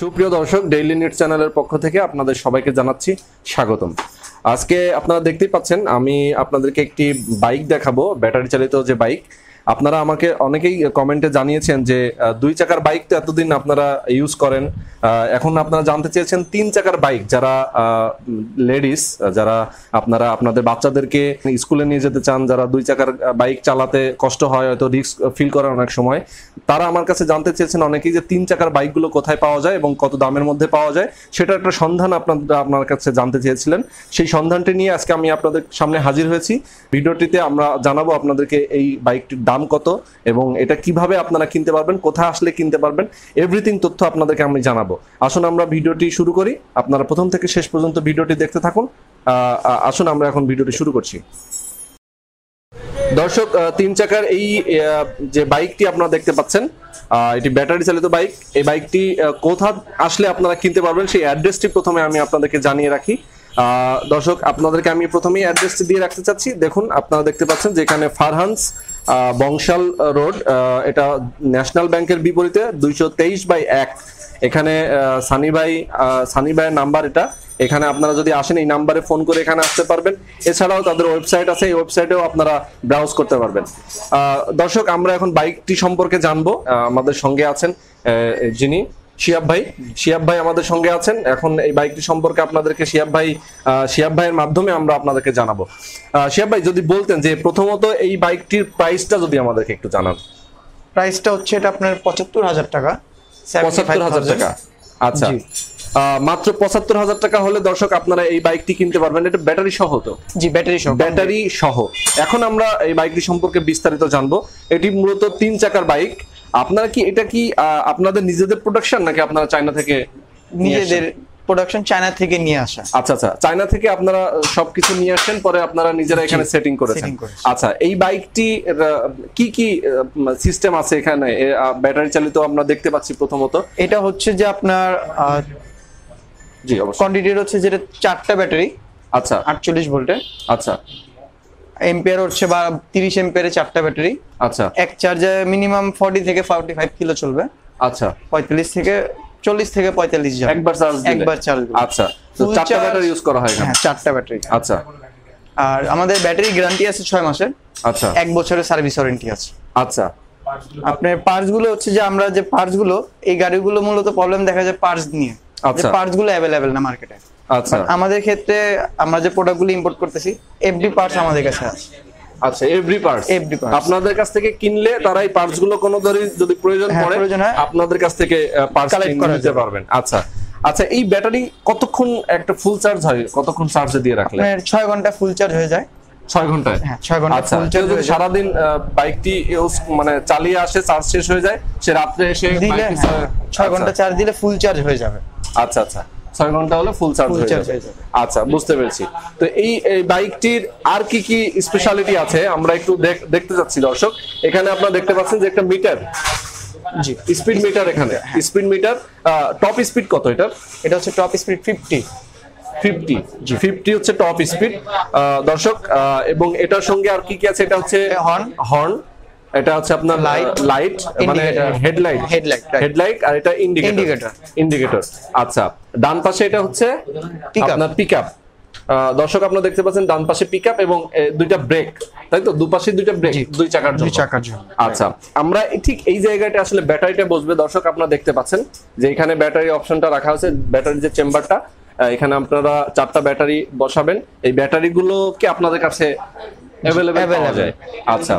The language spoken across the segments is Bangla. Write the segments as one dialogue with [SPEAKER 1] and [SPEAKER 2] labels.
[SPEAKER 1] সুপ্রিয় দর্শক, ডেইলি নিউজ চ্যানেলের পক্ষ থেকে আপনাদের সবাইকে জানাচ্ছি স্বাগতম। আজকে আপনারা দেখতেই পাচ্ছেন আমি আপনাদেরকে একটি বাইক দেখাবো, ব্যাটারি চালিত যে বাইক। আপনারা আমাকে অনেকেই কমেন্টে জানিয়েছেন যে 2 চাকার বাইক তো এতদিন আপনারা ইউজ করেন, এখন আপনারা জানতে চেয়েছেন 3 চাকার বাইক। যারা লেডিস, যারা আপনারা আপনাদের বাচ্চাদেরকে স্কুলে নিয়ে যেতে চান, যারা 2 চাকার বাইক চালাতে কষ্ট হয়, হয়তো রিস্ক ফিল করে অনেক সময়, তারা আমার কাছে জানতে চেয়েছেন অনেকেই যে 3 চাকার বাইকগুলো কোথায় পাওয়া যায় এবং কত দামের মধ্যে পাওয়া যায়, সেটা একটা সন্ধান আপনার কাছে জানতে চেয়েছিলেন। সেই সন্ধানটি নিয়ে আজকে আমি আপনাদের সামনে হাজির হয়েছি। ভিডিওটিতে আমরা জানাবো আপনাদেরকে এই বাইকটির দাম কত এবং এটা কিভাবে আপনারা কিনতে পারবেন, কোথায় আসলে কিনতে পারবেন, এভরিথিং তথ্য আপনাদেরকে আমি জানাবো। আসুন আমরা ভিডিওটি শুরু করি। আপনারা প্রথম থেকে শেষ পর্যন্ত ভিডিওটি দেখতে থাকুন। আসুন আমরা এখন ভিডিওটি শুরু করছি। দর্শক, 3 চাকার এই যে বাইকটি আপনারা দেখতে পাচ্ছেন, এটি ব্যাটারি চালিত বাইক। এই বাইকটি কোথা আসলে আপনারা কিনতে পারবেন সেই অ্যাড্রেসটি প্রথমে আমি আপনাদেরকে জানিয়ে রাখি। দর্শক, আপনাদেরকে আমি প্রথমেই অ্যাড্রেসটি দিয়ে রাখতে চাচ্ছি। দেখুন, আপনারা দেখতে পাচ্ছেন যেখানে ফারহান্স বংশাল রোড, এটা ন্যাশনাল ব্যাংকের বিপরীতে 223/1। এখানে সানি ভাইয়ের নাম্বার এটা। এখানে আপনারা যদি আসেন এই নাম্বারে ফোন করে এখানে আসতে পারবেন। এছাড়াও তাদের ওয়েবসাইট আছে, এই ওয়েবসাইটেও আপনারা ব্রাউজ করতে পারবেন। দর্শক, আমরা এখন বাইকটি সম্পর্কে জানবো। আমাদের সঙ্গে আছেন যিনি শিহাব ভাই আমাদের সঙ্গে আছেন। এখন এই বাইকটি সম্পর্কে আপনাদেরকে শিহাব ভাইয়ের মাধ্যমে আমরা আপনাদেরকে জানাবো। শিহাব ভাই, যদি বলতেন যে প্রথমত এই বাইকটির প্রাইসটা যদি আমাদেরকে একটু জানান।
[SPEAKER 2] প্রাইসটা হচ্ছে এটা আপনার ৭৫,০০০ টাকা।
[SPEAKER 1] ৭৫,০০০ টাকা। আচ্ছা, মাত্র ৭৫,০০০ টাকা হলে দর্শক আপনারা এই বাইকটি কিনতে পারবেন। এটা ব্যাটারি সহ তো?
[SPEAKER 2] জি, ব্যাটারি সহ।
[SPEAKER 1] এখন আমরা এই বাইকটি সম্পর্কে বিস্তারিত জানবো। এটি মূলত 3 চাকার বাইক। আপনারা কি এটা কি আপনাদের নিজেদের প্রোডাকশন নাকি আপনারা চায়না থেকে?
[SPEAKER 2] নিজেদের প্রোডাকশন, চায়না থেকে নিয়ে আসা।
[SPEAKER 1] আচ্ছা, চায়না থেকে আপনারা সবকিছু নিয়ে আসেন, পরে আপনারা নিজেরা এখানে সেটিং করেছেন। আচ্ছা, এই বাইকটি কি সিস্টেম আছে এখানে ব্যাটারি চালিত আমরা দেখতে পাচ্ছি? প্রথমত
[SPEAKER 2] এটা হচ্ছে যে আপনার
[SPEAKER 1] জি অবশ্যই
[SPEAKER 2] কোয়ান্টিটি হচ্ছে যেটা 4টা ব্যাটারি।
[SPEAKER 1] আচ্ছা,
[SPEAKER 2] 48 ভোল্টের।
[SPEAKER 1] আচ্ছা,
[SPEAKER 2] এম্পিয়ার হচ্ছে বা 30 এম্পিয়ারের 4টা ব্যাটারি।
[SPEAKER 1] আচ্ছা,
[SPEAKER 2] এক চার্জে মিনিমাম 40 থেকে 45 কিলো চলবে।
[SPEAKER 1] আচ্ছা,
[SPEAKER 2] 40 থেকে 45 যাবে
[SPEAKER 1] একবার চার্জ। আচ্ছা, তো 4টা ব্যাটারি ইউজ করা হয় এখানে?
[SPEAKER 2] হ্যাঁ, 4টা ব্যাটারি।
[SPEAKER 1] আচ্ছা,
[SPEAKER 2] আর আমাদের ব্যাটারি গ্যারান্টি আছে 6 মাসের।
[SPEAKER 1] আচ্ছা,
[SPEAKER 2] 1 বছরের সার্ভিস ওয়ারেন্টি আছে।
[SPEAKER 1] আচ্ছা,
[SPEAKER 2] আপনার পার্টস গুলো হচ্ছে যে আমরা যে পার্টস গুলো, এই গাড়িগুলো মূলত প্রবলেম দেখা যায় পার্টস নিয়ে। যে পার্টস গুলো अवेलेबल না মার্কেটে।
[SPEAKER 1] আচ্ছা,
[SPEAKER 2] আমাদের ক্ষেত্রে আমরা যে প্রোডাক্টগুলো ইম্পোর্ট করতেছি, এভরি পার্টস আমাদের কাছে আছে।
[SPEAKER 1] আচ্ছা, এভরি পার্টস আপনাদের কাছ থেকে কিনলে তারা এই পার্টস গুলো কোনো যদি প্রয়োজন পড়ে আপনাদের কাছ থেকে পার্টস কিনতে পারবেন। আচ্ছা, আচ্ছা, এই ব্যাটারি কতক্ষণ একটা ফুল চার্জ হয়? কতক্ষণ চার্জে দিয়ে রাখলে?
[SPEAKER 2] 6 ঘন্টা ফুল চার্জ হয়ে যায়।
[SPEAKER 1] 6 ঘন্টায়?
[SPEAKER 2] হ্যাঁ, 6 ঘন্টা ফুল চার্জ।
[SPEAKER 1] যদি সারাদিন বাইকটি ইউজ মানে চালিয়ে আসে, চার্জ শেষ হয়ে যায়, সে রাত্রে এসে
[SPEAKER 2] 6 ঘন্টা চার্জ দিলে ফুল চার্জ হয়ে যাবে।
[SPEAKER 1] আচ্ছা, আচ্ছা, 6 ঘন্টা হলে ফুল চার্জ হয়ে যাবে। আচ্ছা, বুঝতে পেরেছি। তো এই বাইকটির আর কি স্পেশালিটি আছে আমরা একটু দেখতে যাচ্ছি। দর্শক, এখানে আপনারা দেখতে পাচ্ছেন যে একটা মিটার, জি স্পিড মিটার। এখানে স্পিড মিটার, টপ স্পিড কত এটা?
[SPEAKER 2] এটা হচ্ছে টপ স্পিড 50
[SPEAKER 1] হচ্ছে টপ স্পিড দর্শক। এবং এটার সঙ্গে আর কি আছে? এটা হচ্ছে হর্ন, এটা হচ্ছে আপনার লাইট মানে হেডলাইট, আর এটা ইন্ডিকেটর। আচ্ছা, ডান পাশে এটা হচ্ছে আপনার পিকআপ। দর্শক, আপনারা দেখতে পাচ্ছেন ডান পাশে পিকআপ এবং 2টা ব্রেক, তাই তো? দুপাশে 2টা ব্রেক, 2 চাকার জন্য। আচ্ছা, আমরা ঠিক এই জায়গাটা আসলে ব্যাটারিটা বসবে। দর্শক, আপনারা দেখতে পাচ্ছেন যে এখানে ব্যাটারি অপশনটা রাখা আছে। ব্যাটারি যে চেম্বারটা, এখানে আপনারা 4টা ব্যাটারি বসাবেন। এই ব্যাটারিগুলো কি আপনাদের কাছে अवेलेबल পাওয়া যায়? আচ্ছা,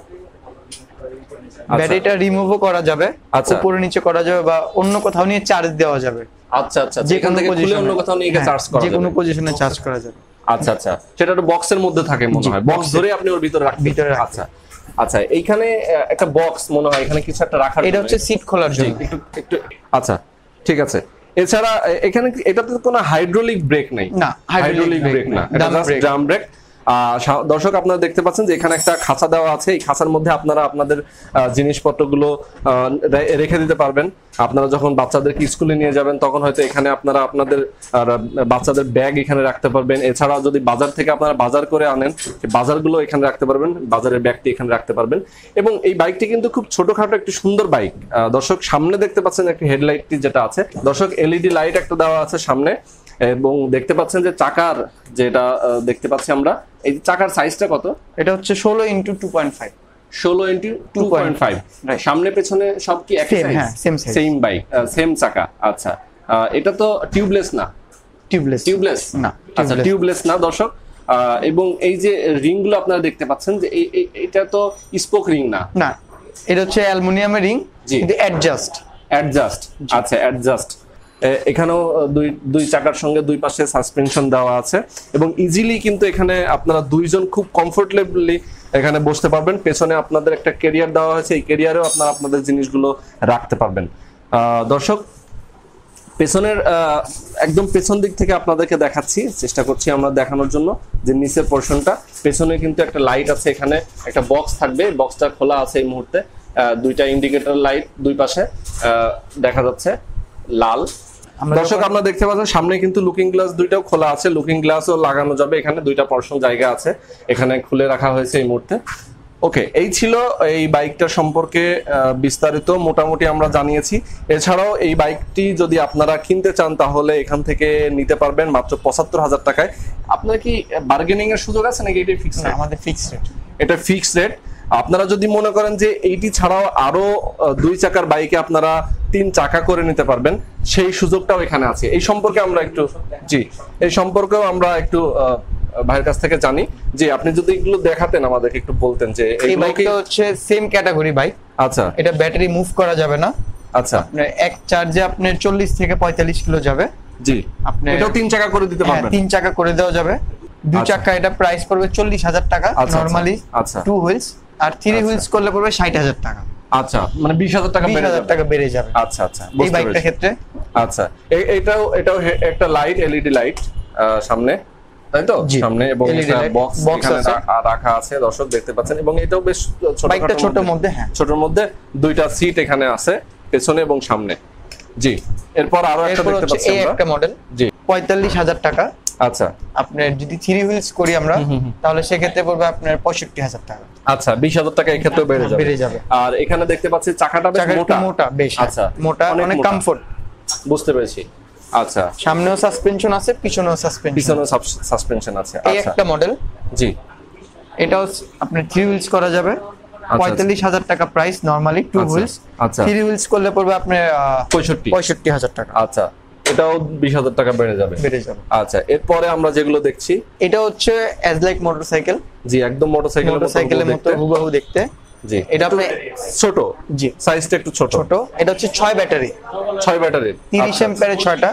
[SPEAKER 2] ব্যাটারিটা রিমুভও করা যাবে, উপরে নিচে করা যাবে, বা অন্য কোথাও নিয়ে চার্জ দেওয়া যাবে।
[SPEAKER 1] আচ্ছা, আচ্ছা, যেখান থেকে খুলে অন্য কোথাও নিয়ে চার্জ করা যাবে,
[SPEAKER 2] যে কোনো পজিশনে চার্জ করা যাবে।
[SPEAKER 1] আচ্ছা, আচ্ছা, সেটা তো বক্সের মধ্যে থাকে মনে হয়, বক্স ধরে আপনি ওর ভিতরে রাখবেন। আচ্ছা, আচ্ছা, এইখানে একটা বক্স মনে হয়, এখানে কিছু একটা রাখার,
[SPEAKER 2] এটা হচ্ছে সিট খোলার জন্য
[SPEAKER 1] একটু। আচ্ছা, ঠিক আছে। এছাড়া এখানে এটাতে কোনো হাইড্রোলিক ব্রেক নেই?
[SPEAKER 2] না,
[SPEAKER 1] হাইড্রোলিক ব্রেক না, এটা জাস্ট ড্রাম ব্রেক। দর্শক আপনারা দেখতে পাচ্ছেন যে এখানে একটা খাঁচা দেওয়া আছে, এই খাঁচার মধ্যে আপনারা আপনাদের জিনিসপত্রগুলো রেখে দিতে পারবেন। আপনারা যখন বাচ্চাদেরকে স্কুলে নিয়ে যাবেন তখন হয়তো এখানে আপনারা আপনাদের বাচ্চাদের ব্যাগ এখানে রাখতে পারবেন। এছাড়াও যদি বাজার থেকে আপনারা বাজার করে আনেন, বাজারগুলো এখানে রাখতে পারবেন, বাজারের ব্যাগটি এখানে রাখতে পারবেন। এবং এই বাইকটি কিন্তু খুব ছোটখাটো একটি সুন্দর বাইক। দর্শক সামনে দেখতে পাচ্ছেন একটি হেডলাইটটি যেটা আছে, দর্শক এলইডি লাইট একটা দেওয়া আছে সামনে। এবং দেখতে পাচ্ছেন যে চাকার যেটা দেখতে পাচ্ছি আমরা, এই চাকার সাইজটা কত?
[SPEAKER 2] এটা হচ্ছে 16x2.5।
[SPEAKER 1] 16x2.5। সামনে পেছনে সব কি একই সাইজ?
[SPEAKER 2] হ্যাঁ,
[SPEAKER 1] সেম বাইক, সেম চাকা। আচ্ছা, এটা তো টিউবলেস না? টিউবলেস
[SPEAKER 2] না,
[SPEAKER 1] আচ্ছা টিউবলেস না দর্শক। এবং এই যে রিং গুলো আপনারা দেখতে পাচ্ছেন যে এটা তো স্পোক রিং না?
[SPEAKER 2] না, এটা হচ্ছে অ্যালুমিনিয়ামের রিং, কিন্তু অ্যাডজাস্ট।
[SPEAKER 1] আচ্ছা অ্যাডজাস্ট। এখানেও দুই চাকার সঙ্গে দুই পাশে সাসপেনশন দেওয়া আছে এবং ইজিলি কিন্তু এখানে আপনারা দুইজন খুব কমফোর্টেবলি এখানে বসতে পারবেন। পেছনে আপনাদের একটা ক্যারিয়ার দেওয়া হয়েছে, এই ক্যারিয়ারেও আপনারা আপনাদের জিনিসগুলো রাখতে পারবেন। দর্শক পেছনের একদম পেছন দিক থেকে আপনাদেরকে দেখাচ্ছি, চেষ্টা করছি আমরা দেখানোর জন্য যে নিচের পোর্শনটা। পেছনে কিন্তু একটা লাইট আছে, এখানে একটা বক্স থাকবে, বক্সটা খোলা আছে এই মুহূর্তে। দুইটা ইন্ডিকেটর লাইট দুই পাশে দেখা যাচ্ছে লাল। দর্শক আপনারা দেখতে পাচ্ছেন সামনে কিন্তু লুকিং গ্লাস দুইটাও খোলা আছে, লুকিং গ্লাসও লাগানো যাবে। এখানে দুইটা পোর্শন জায়গা আছে, এখানে খুলে রাখা হয়েছে এই মুহূর্তে। ওকে, এই ছিল এই বাইকটার সম্পর্কে বিস্তারিত মোটামুটি আমরা জানিয়েছি। এছাড়াও এই বাইকটি যদি আপনারা কিনতে চান তাহলে এখান থেকে নিতে পারবেন মাত্র ৭৫,০০০ টাকায়। আপনার কি বার্গেনিং এর সুযোগ আছে নাকি এটা ফিক্সড?
[SPEAKER 2] আমাদের ফিক্সড রেট।
[SPEAKER 1] এটা ফিক্সড রেট। আপনারা যদি মনে করেন যে এইটি ছাড়াও আরো 2 চাকার বাইকে আপনারা 3 চাকা করে নিতে পারবেন, সেই সুযোগটাও এখানে আছে। এই সম্পর্কে আমরা একটু এই সম্পর্কেও আমরা একটু ভাইয়ের কাছ থেকে জানি যে আপনি যদি এগুলো দেখাতেন আমাদেরকে, একটু বলতেন যে
[SPEAKER 2] এই বাইকটা হচ্ছে সেম ক্যাটাগরি বাইক।
[SPEAKER 1] আচ্ছা,
[SPEAKER 2] এটা ব্যাটারি মুভ করা যাবে না।
[SPEAKER 1] আচ্ছা,
[SPEAKER 2] আপনার এক চার্জে আপনার 40 থেকে 45 কিলো যাবে।
[SPEAKER 1] জি, আপনি এটাও 3 চাকা করে দিতে পারবেন?
[SPEAKER 2] 3 চাকা করে দেওয়া যাবে। 2 চাকা এটা প্রাইস পড়বে 40,000 টাকা নরমালি।
[SPEAKER 1] আচ্ছা,
[SPEAKER 2] 2 হুইলস আর 3 হুইলস করলে পড়বে 60,000 টাকা।
[SPEAKER 1] আচ্ছা, মানে 20,000 টাকা বেড়ে যাবে। আচ্ছা আচ্ছা,
[SPEAKER 2] এই বাইকটার ক্ষেত্রে।
[SPEAKER 1] আচ্ছা, এটাও একটা লাইট, এলইডি লাইট সামনে, তাই তো? সামনে এবং একটা বক্স এখানে রাখা আছে, দর্শক দেখতে পাচ্ছেন। এবং এটাও বেশ ছোট,
[SPEAKER 2] বাইকটা ছোটর মধ্যে, হ্যাঁ
[SPEAKER 1] ছোটর মধ্যে। দুইটা সিট এখানে আছে পেছনে এবং সামনে। জি, এরপর আরো একটা দেখতে পাচ্ছি আমরা,
[SPEAKER 2] এই একটা মডেল। জি, 45,000 টাকা।
[SPEAKER 1] আচ্ছা,
[SPEAKER 2] আপনার যদি 3 হুইলস করি আমরা তাহলে সেক্ষেত্রে পড়বে আপনার 65,000 টাকা।
[SPEAKER 1] আচ্ছা, 20,000 টাকা এই ক্ষেত্রেও বেড়ে যাবে। আর এখানে দেখতে পাচ্ছি চাকাটা বেশ
[SPEAKER 2] মোটা বেশ।
[SPEAKER 1] আচ্ছা,
[SPEAKER 2] মোটা, অনেক কমফোর্ট।
[SPEAKER 1] বুঝতে পেরেছি। আচ্ছা,
[SPEAKER 2] সামনেও সাসপেনশন আছে, পিছনেও
[SPEAKER 1] সাসপেনশন আছে।
[SPEAKER 2] এই একটা মডেল।
[SPEAKER 1] জি,
[SPEAKER 2] এটাও আপনার 3 হুইলস করা যাবে। 45,000 টাকা প্রাইস নরমালি 2 হুইলস।
[SPEAKER 1] আচ্ছা,
[SPEAKER 2] 3 হুইলস করলে পড়বে আপনার
[SPEAKER 1] 65,000 টাকা। আচ্ছা, এটাও 20,000 টাকা বেড়ে যাবে। আচ্ছা, এরপরে আমরা যেগুলো দেখছি,
[SPEAKER 2] এটা হচ্ছে অ্যাজ লাইক মোটরসাইকেল।
[SPEAKER 1] জি, একদম মোটরসাইকেলের
[SPEAKER 2] মতো হুবহু দেখতে।
[SPEAKER 1] জি,
[SPEAKER 2] এটা আপনি
[SPEAKER 1] ছোট,
[SPEAKER 2] জি
[SPEAKER 1] সাইজটা একটু ছোট।
[SPEAKER 2] এটা হচ্ছে 6 ব্যাটারি, 30 অ্যাম্পিয়ারের 6টা।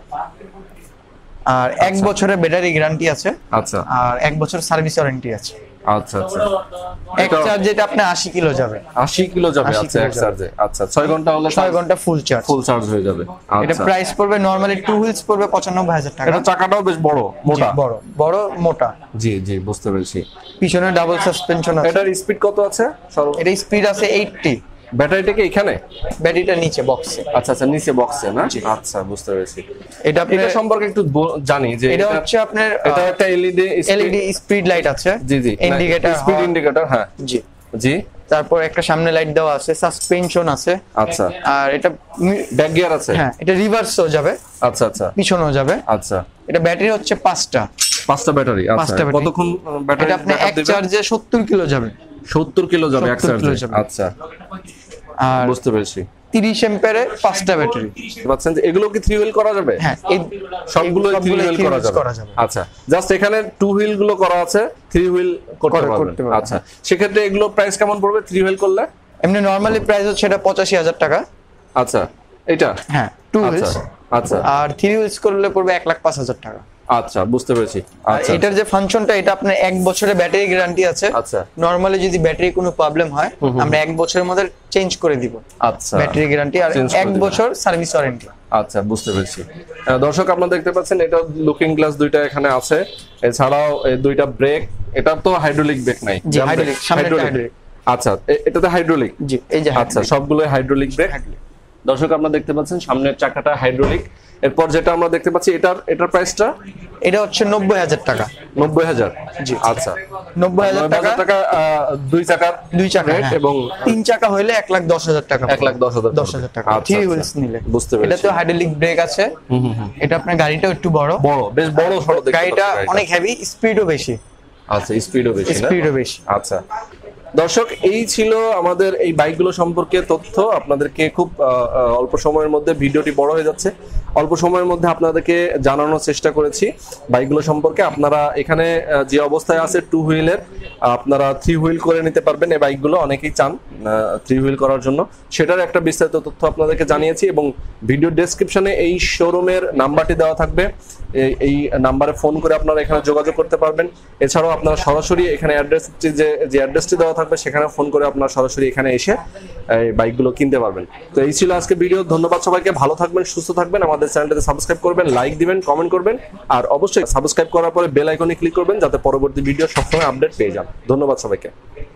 [SPEAKER 2] আর 1 বছরের ব্যাটারি গ্যারান্টি আছে।
[SPEAKER 1] আচ্ছা,
[SPEAKER 2] আর 1 বছর সার্ভিস ওয়ারেন্টি আছে।
[SPEAKER 1] আচ্ছা আচ্ছা,
[SPEAKER 2] এক চার্জে এটা আপনি 80 কিলো যাবে।
[SPEAKER 1] 80 কিলো যাবে। আচ্ছা, এক চার্জে। আচ্ছা, 6 ঘন্টা হলে
[SPEAKER 2] 6 ঘন্টা ফুল চার্জ
[SPEAKER 1] হয়ে যাবে।
[SPEAKER 2] এটা প্রাইস পড়বে নরমালি 2 হুইলস পড়বে 95,000 টাকা।
[SPEAKER 1] এটা চাকাটাও বেশ বড়
[SPEAKER 2] মোটা।
[SPEAKER 1] জি জি, বুঝতে পেরেছি।
[SPEAKER 2] পিছনে ডাবল সাসপেনশন আছে।
[SPEAKER 1] এটার স্পিড কত আছে?
[SPEAKER 2] এটা স্পিড আছে 80।
[SPEAKER 1] ব্যাটারিটা কি এখানে?
[SPEAKER 2] ব্যাটারিটা নিচে বক্সে।
[SPEAKER 1] আচ্ছা আচ্ছা, নিচে বক্সে না? আচ্ছা, বুঝতে পেরেছি।
[SPEAKER 2] এটা
[SPEAKER 1] সম্পর্কে একটু জানি যে
[SPEAKER 2] এটা হচ্ছে আপনার
[SPEAKER 1] এটা একটা এলইডি
[SPEAKER 2] স্পিড লাইট আছে।
[SPEAKER 1] জি জি,
[SPEAKER 2] ইন্ডিকেটর,
[SPEAKER 1] স্পিড ইন্ডিকেটর। হ্যাঁ, জি জি।
[SPEAKER 2] তারপর একটা সামনে লাইট দেওয়া আছে, সাসপেনশন আছে।
[SPEAKER 1] আচ্ছা,
[SPEAKER 2] আর এটা
[SPEAKER 1] ব্যাক গিয়ার আছে।
[SPEAKER 2] হ্যাঁ, এটা রিভার্সও যাবে।
[SPEAKER 1] আচ্ছা আচ্ছা,
[SPEAKER 2] পিছনেও যাবে।
[SPEAKER 1] আচ্ছা,
[SPEAKER 2] এটা ব্যাটারি হচ্ছে 5টা
[SPEAKER 1] ব্যাটারি। আচ্ছা, কতক্ষণ ব্যাটারি?
[SPEAKER 2] এটা আপনি এক চার্জে 70 কিলো যাবে।
[SPEAKER 1] 70 কিলো যাবে এক চার্জে। আচ্ছা, আর বুঝতে পেরেছি।
[SPEAKER 2] 30 অ্যাম্পিয়ারে 5টা ব্যাটারি।
[SPEAKER 1] বুঝছেন যে এগুলো কি 3 হুইল করা যাবে?
[SPEAKER 2] হ্যাঁ, এই
[SPEAKER 1] সবগুলো 3 হুইল করা যাবে। আচ্ছা, জাস্ট এখানে 2 হুইল গুলো করা আছে, 3 হুইল করতে পারবেন। আচ্ছা, সেক্ষেত্রে এগুলো প্রাইস কেমন পড়বে 3 হুইল করলে?
[SPEAKER 2] এমনি নরমালি প্রাইস হচ্ছে এটা 85,000 টাকা।
[SPEAKER 1] আচ্ছা, এটা
[SPEAKER 2] হ্যাঁ 2 হুইলস।
[SPEAKER 1] আচ্ছা,
[SPEAKER 2] আর 3 হুইলস করলে পড়বে 1,05,000 টাকা।
[SPEAKER 1] আচ্ছা, বুঝতে পেরেছি। আচ্ছা,
[SPEAKER 2] এটার যে ফাংশনটা, এটা আপনার 1 বছরের ব্যাটারি গ্যারান্টি আছে।
[SPEAKER 1] আচ্ছা,
[SPEAKER 2] নরমালি যদি ব্যাটারি কোনো প্রবলেম হয় আমরা 1 বছরের মধ্যে চেঞ্জ করে দিব।
[SPEAKER 1] আচ্ছা,
[SPEAKER 2] ব্যাটারি গ্যারান্টি আর
[SPEAKER 1] Change করে
[SPEAKER 2] 1
[SPEAKER 1] দিবেন।
[SPEAKER 2] বছর সার্ভিস ওয়ারেন্টি।
[SPEAKER 1] আচ্ছা, বুঝতে পেরেছি। দর্শক আপনারা দেখতে পাচ্ছেন এটা লুকিং গ্লাস দুইটা এখানে আছে, এছাড়াও এই দুইটা ব্রেক, এটা তো হাইড্রোলিক ব্রেক নাই?
[SPEAKER 2] জি, হাইড্রোলিক, সামনেটা হাইড্রোলিক।
[SPEAKER 1] আচ্ছা, এটাতে হাইড্রোলিক?
[SPEAKER 2] জি, এই যে
[SPEAKER 1] আচ্ছা, সবগুলো হাইড্রোলিক ব্রেক। দর্শক আপনারা দেখতে পাচ্ছেন সামনের চাকাটা হাইড্রোলিক। এরপর যেটা আমরা দেখতে পাচ্ছি এটার প্রাইসটা?
[SPEAKER 2] এটা হচ্ছে 90,000 টাকা।
[SPEAKER 1] 90,000?
[SPEAKER 2] জি,
[SPEAKER 1] আচ্ছা,
[SPEAKER 2] 90,000 টাকা।
[SPEAKER 1] 2 চাকার?
[SPEAKER 2] 2 চাকা,
[SPEAKER 1] Rate
[SPEAKER 2] হ্যাঁ।
[SPEAKER 1] এবং
[SPEAKER 2] 3 চাকা হইলে 1,10,000 টাকা।
[SPEAKER 1] 1,10,000
[SPEAKER 2] 10,000 টাকা।
[SPEAKER 1] আচ্ছা,
[SPEAKER 2] 3
[SPEAKER 1] আচ্ছা,
[SPEAKER 2] হুইলস নিলে।
[SPEAKER 1] বুঝতে পেরেছি।
[SPEAKER 2] এটাতে হাইড্রোলিক ব্রেক আছে। এটা আপনার গাড়িটাও একটু বড়,
[SPEAKER 1] বেশ বড় সড়ো দেখতে
[SPEAKER 2] গাড়িটা
[SPEAKER 1] পাচ্ছি
[SPEAKER 2] অনেক হেভি, স্পিডও বেশি।
[SPEAKER 1] আচ্ছা, স্পিডও বেশি না?
[SPEAKER 2] স্পিডও বেশি।
[SPEAKER 1] আচ্ছা দর্শক, এই ছিল আমাদের এই বাইকগুলো সম্পর্কে তথ্য। আপনাদেরকে খুব অল্প সময়ের মধ্যে, ভিডিওটি বড় হয়ে যাচ্ছে, অল্প সময়ের মধ্যে আপনাদেরকে জানানোর চেষ্টা করেছি বাইকগুলো সম্পর্কে। আপনারা এখানে যে অবস্থায় আছে 2 হুইলের, আপনারা 3 হুইল করে নিতে পারবেন। এই বাইকগুলো অনেকেই চান 3 হুইল করার জন্য, সেটার একটা বিস্তারিত তথ্য আপনাদেরকে জানিয়েছি। এবং ভিডিও ডেসক্রিপশনে এই শোরুমের নাম্বারটি দেওয়া থাকবে, এই নাম্বারে ফোন করে আপনারা এখানে যোগাযোগ করতে পারবেন। এছাড়াও আপনারা সরাসরি এখানে অ্যাড্রেসটি যে অ্যাড্রেসটি দেওয়া থাকবে সেখানে ফোন করে আপনারা সরাসরি এখানে এসে এই বাইকগুলো কিনতে পারবেন। তো এই ছিল আজকে ভিডিও। ধন্যবাদ সবাইকে, ভালো থাকবেন, সুস্থ থাকবেন। আমাদের চ্যানেলটাতে সাবস্ক্রাইব করবেন, লাইক দিবেন, কমেন্ট করবেন, আর অবশ্যই সাবস্ক্রাইব করার পরে বেল আইকনে ক্লিক করবেন যাতে পরবর্তী ভিডিও সবসময় আপডেট পেয়ে যান। ধন্যবাদ সবাইকে।